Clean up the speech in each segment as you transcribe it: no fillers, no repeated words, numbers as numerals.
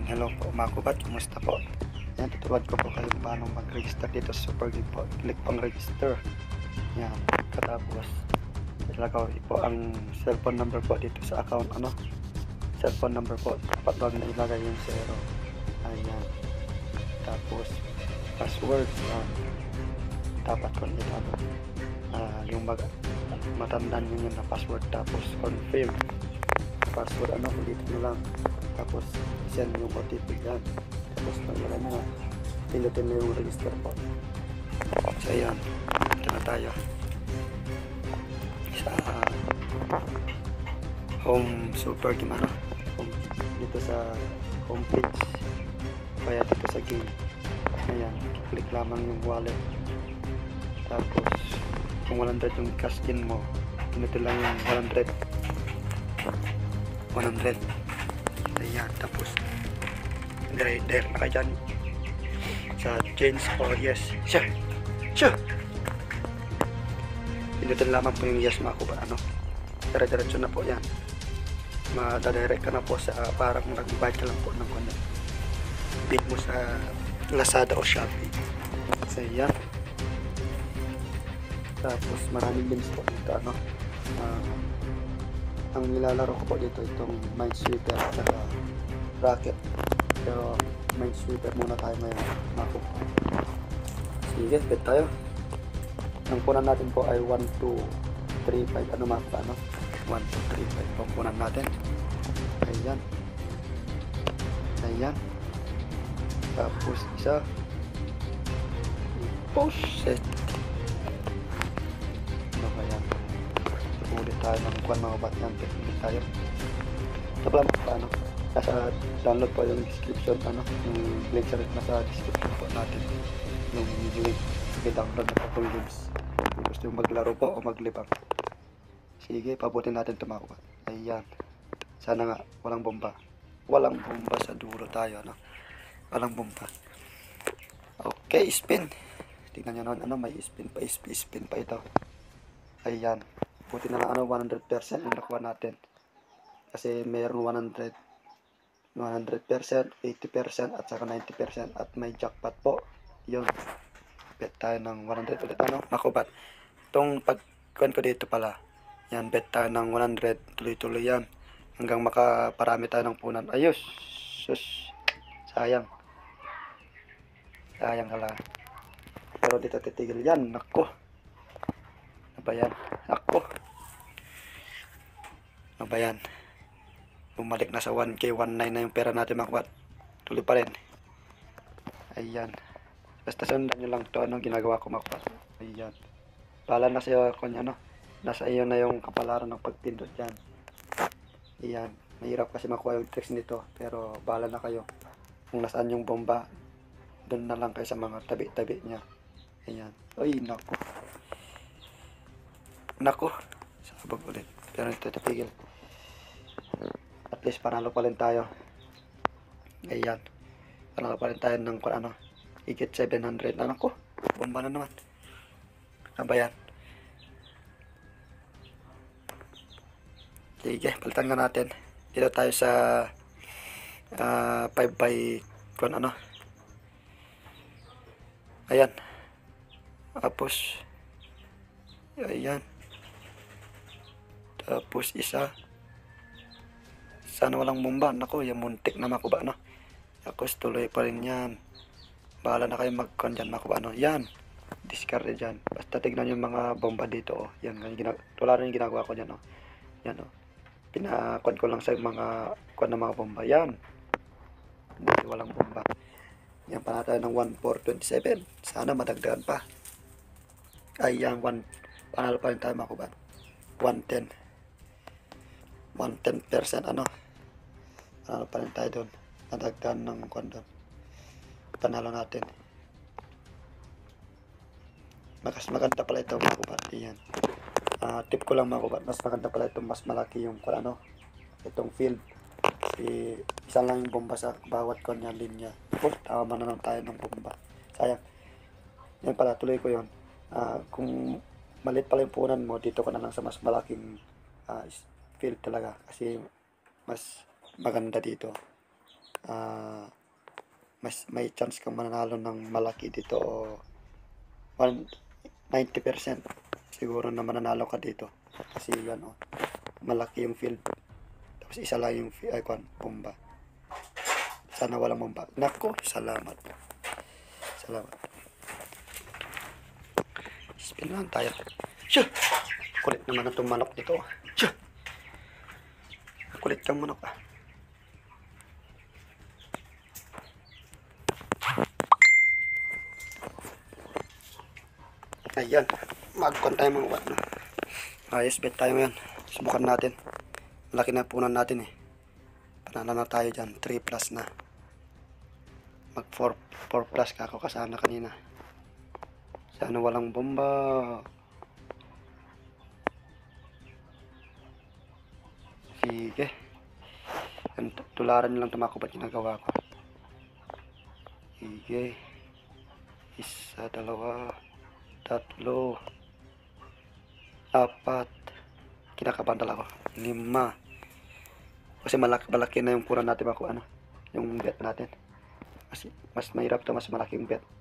Hello po mga kubat, kumusta po? Yan, tuturuan ko po kayo kung paano mag-register dito sa Super Game po. Click pang register. Yan, katapos ilagay po ang cellphone number po dito sa account, cellphone number po, dapat lang na ilagay yung 0. Ayan, tapos password, yan, dapat ko nito yung matandaan nyo yun na password, tapos confirm password, ulit nyo lang, tapos send yung OTP yan, tapos paglaga nyo, pinutin mo yung register po. So ayan, ito na tayo sa home Super Game, home, dito sa home page, kaya dito sa game. Ayan, click lamang yung wallet, tapos kung 100 yung cash in mo, pinutin lang yung 100. Ayan, tapos direct na kayo dyan sa change or yes. Siya pinutin lamang po yung yes mga kuba, dire-diretso na po yan, madadirect ka na po sa parang nag-buy ka lang po ng bid mo sa Lazada o Shopee. So yan, tapos maraming games po dito, ang nilalaro ko po dito itong Minesweeper at saka Rocket, pero Minesweeper muna tayo ngayon mga kuba. Sige, bet tayo. Ang punan natin po ay 1, 2, 3, 5, 1, 2, 3, 5 po punan natin. Ayan, tapos isa, set. Ayan, ulit tayo ng mga bat yan, ulit tayo. Tapos paano, nasa download po yung description, yung link sa nasa description po natin, yung link, i-download na po yung games kung gusto yung maglaro po o maglibang. Sige, pabutin natin tumakuha. Ayan, sana nga walang bomba sa dulo tayo, walang bomba. Okay, spin, tingnan nyo naman, may spin pa ito. Ayan, buti na lang 100% yung nakuha natin, kasi mayroon 100%, 80% at saka 90% at may jackpot po. Yun, bet tayo ng 100 ulit, makubat. Itong pagkuhan ko dito pala, yan, bet tayo ng 100, tuloy-tuloy yan hanggang makaparami tayo ng punan. Ayos, sayang kala, pero dito titigil yan. Nako, nabayan, bumalik na sa 1K, 19 na yung pera natin mga kubat. Tuloy pa rin. Ayan, basta sundan nyo lang to, ginagawa ko mga kubat. Ayan, bahala na sa'yo kung nasa iyo na yung kapalaran ng pagpindot dyan. Ayan, mahirap kasi makuha yung tricks nito, pero bahala na kayo kung nasaan yung bomba, doon na lang kayo sa mga tabi-tabi nya. Ayan, ay nako, sabag ulit, pero ito tapigil. At least panalo pa rin tayo. Ayan, panalo pa rin tayo ng higit 700. Nako, bomba na naman. Nabayan. Sige, palitan nga natin. Dito tayo sa 5 by ayan, tapos ayan, tapos isa, sana walang bomba. Nako, yung muntik na makuba, tapos tuloy pa rin yan. Bahala na kayo mag-con dyan makuba, yan, discard dyan. Basta tignan yung mga bomba dito, yan, wala rin yung ginagawa ko dyan, yan, pinakon ko lang sa mga kwan ng mga bomba. Yan, hindi, walang bomba. Yan pa natin ng 1,427. Sana madagdagan pa. Ayan, panalo pa rin tayo mga kubat. 110%, panalo pa rin tayo doon. Nadagdagan ng kwan doon, panalo natin. Mas maganda pala ito mga kubat. Ayan, tip ko lang mga kubat, mas maganda pala ito, mas malaki yung itong field, kasi isa lang yung bomba sa bawat kanya linya. Tama na lang tayo ng bomba, sayang. Yan pala, tuloy ko yun. Kung malit pala yung punan mo, dito ka na lang sa mas malaking field talaga, kasi mas maganda dito. may chance kang mananalo ng malaki dito o 90% siguro na mananalo ka dito. Kasi yan malaki yung field. Tapos isa lang yung bomba. Sana walang bomba. Nako, salamat. Salamat. Spin lang tayo. Siya! Kulit naman na itong manok dito. Siya! Kulit kang manok Ayan. Mag-con tayo mga wat. Ayos, bet tayo ngayon. Subukan natin. Malaki na punan natin eh. Panalo na tayo dyan. 3 plus na. Mag 4 plus ka ako kasama kanina. Sana walang bomba. Sige. Tularan lang tumako ba't ginagawa ko. Sige. 1, 2, 3, 4. Kinakabahan talaga ako. 5. Kasi malaki na yung pura natin yung bet natin. Mas mahirap to, mas malaki yung bet.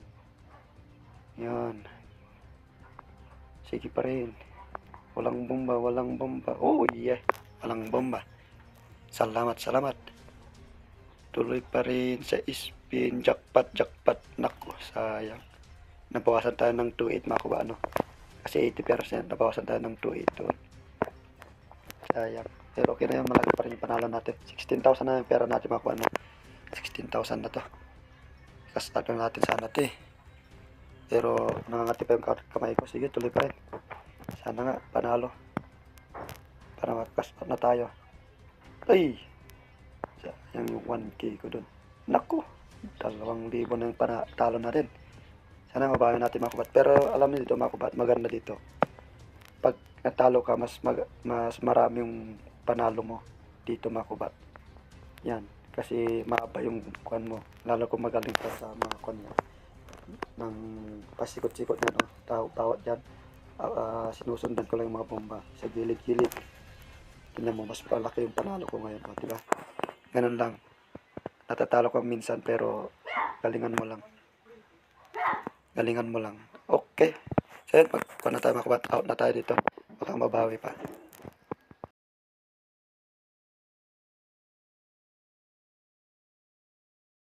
Yan. Sige pa rin. Walang bomba. Oh yeah. Walang bomba. Salamat. Tuloy pa rin sa spin. Jackpot. Naku, sayang. Nabawasan tayo ng 2.8 mga kasi 80% nabawasan tayo ng 2.8 doon. Sayang. Pero okay na yun, malaki pa rin yung panalo natin. 16,000 na yung pera natin mga 16,000 na to. Kastart na natin sana ito Pero nangangati pa yung kamay ko. Sige, tuloy pa rin. Sana nga, panalo. Para makastart na tayo. Ay! Sayang yung 1K ko doon. Naku! 2,000 na yung panalo natin. Sana mabawi natin mga pero alam niyo dito mga maganda dito. Pag natalo ka, mas marami yung panalo mo dito mga Yan, kasi maaba yung kuan mo. Lalo kung magaling ka sa mga kuan yan. Nang pasikot-sikot yan bawat dyan. Sinusundan ko lang yung mga bomba sa gilid-gilid. Tingnan mo, mas palaki yung panalo ko ngayon. Diba? Ganun lang. Natatalo ka minsan pero galingan mo lang. Okay. So yun, out na tayo dito. Baka mabawi pa.